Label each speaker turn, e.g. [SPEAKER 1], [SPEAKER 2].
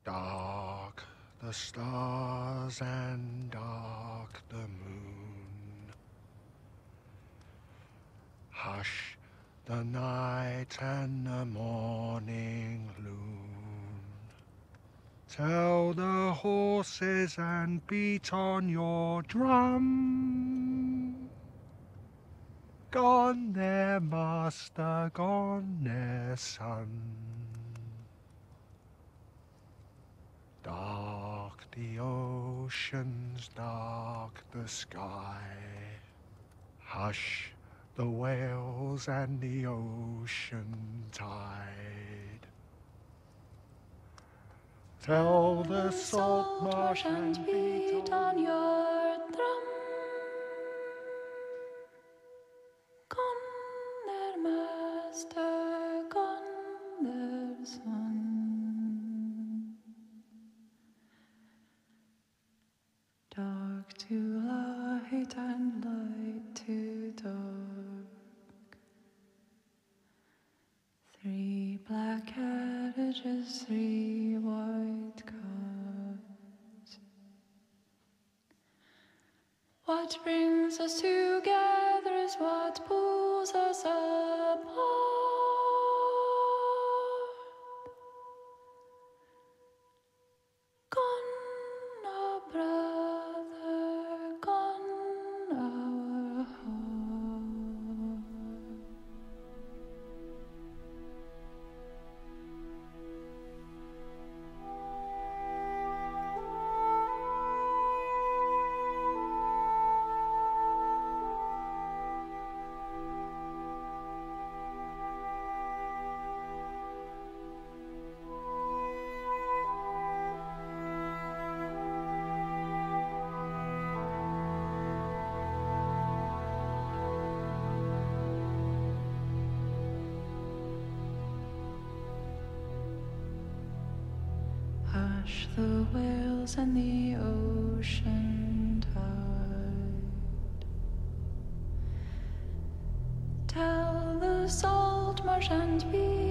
[SPEAKER 1] Dark the stars and dark the moon. Hush the night and the morning loon. Tell the horses and beat on your drum. Gone their master, gone their son. Dark the oceans, dark the sky. Hush the whales and the ocean tide. Tell the salt marsh and beat on
[SPEAKER 2] your drum. Gone their master, gone their son. Dark to light and light to dark. 3 black carriages, 3 white cars. What brings us together is what pulls us apart. Gone our brother, gone our heart. Hush the whales and the ocean tide. Tell the salt marsh and beat